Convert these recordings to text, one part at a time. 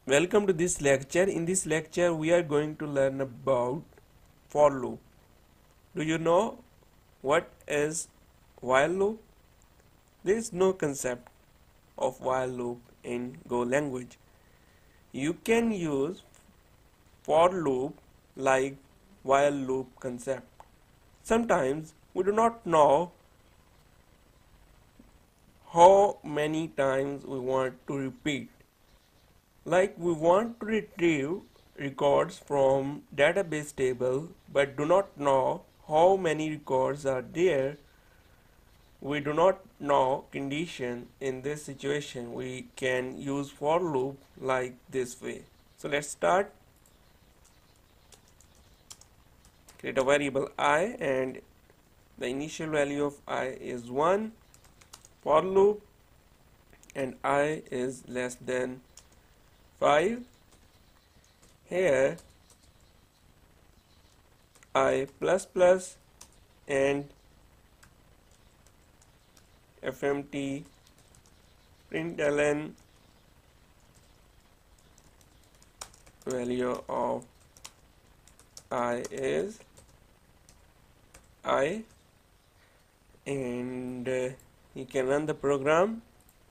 Welcome to this lecture. In this lecture we are going to learn about for loop. Do you know what is while loop? There is no concept of while loop in Go language. You can use for loop like while loop concept. Sometimes we do not know how many times we want to repeat. Like we want to retrieve records from database table but do not know how many records are there. We do not know condition. In this situation we can use for loop like this way. So let's start. Create a variable I and the initial value of I is 1. For loop and I is less than 5. Here I plus plus and fmt println value of I is I, and you can run the program.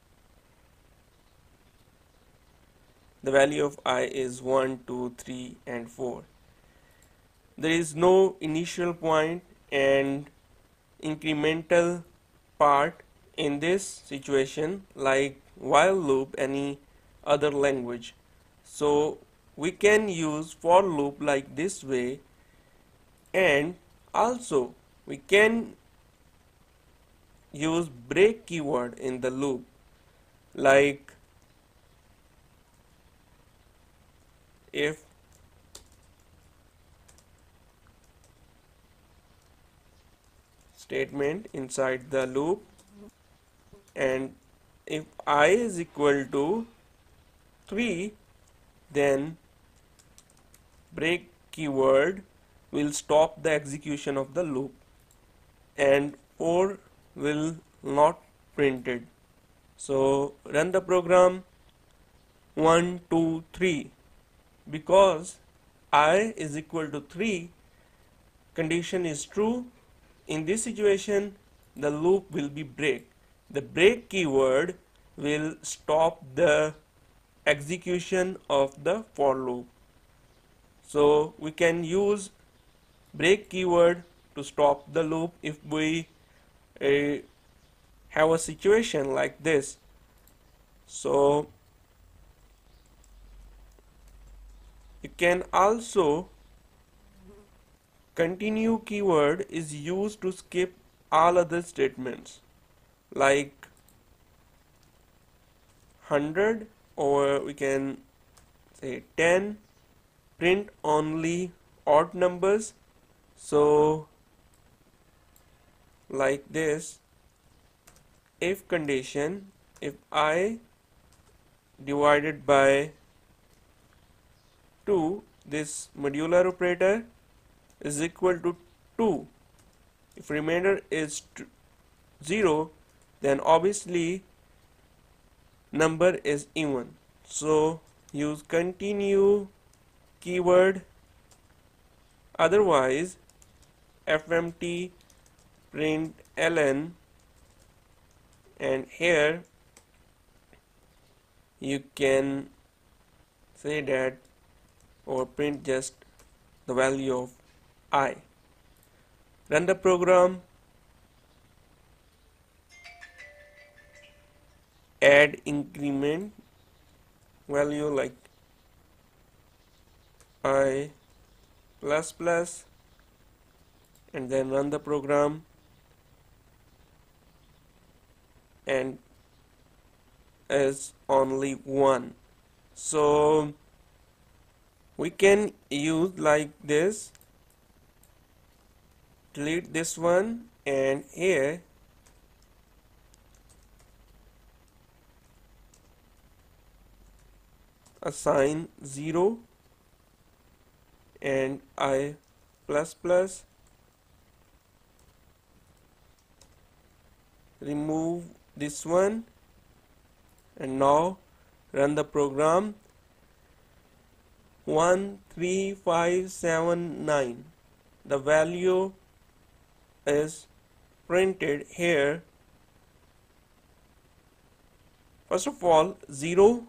The value of I is 1, 2, 3 and 4. There is no initial point and incremental part in this situation like while loop any other language. So we can use for loop like this way, and also we can use break keyword in the loop like if statement inside the loop, and if I is equal to 3 then break keyword will stop the execution of the loop and 4 will not printed. So run the program. 1, 2, 3. Because I is equal to 3, condition is true. In this situation the loop will be break. The break keyword will stop the execution of the for loop. So we can use break keyword to stop the loop if we have a situation like this. So you can also continue keyword is used to skip all other statements like 100, or we can say 10, print only odd numbers. So like this, if condition, if I divided by 2, this modular operator is equal to 2. If remainder is 0, then obviously number is even. So use continue keyword, otherwise fmt println, and here you can say that or print just the value of I. Run the program. Add increment value like I plus plus and then run the program, and is only 1. So we can use like this, delete this one, and here assign 0 and I plus plus, remove this one, and now run the program. 1 3 5 7 9. The value is printed here. First of all, 0,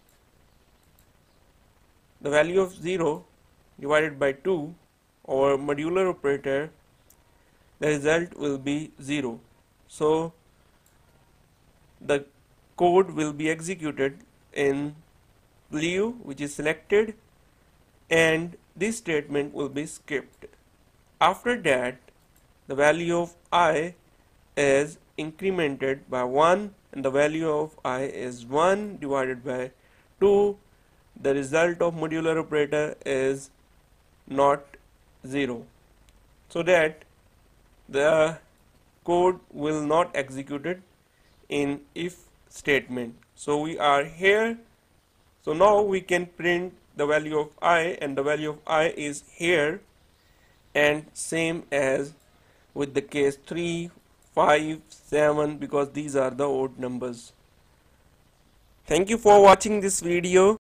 the value of 0 divided by 2 or modular operator, the result will be 0. So the code will be executed in blue, which is selected, and this statement will be skipped. After that, the value of I is incremented by 1 and the value of I is 1 divided by 2. The result of modular operator is not 0, so that the code will not executed in if statement. So we are here. So now we can print the value of I, and the value of I is here, and same as with the case 3 5 7, because these are the odd numbers. Thank you for watching this video.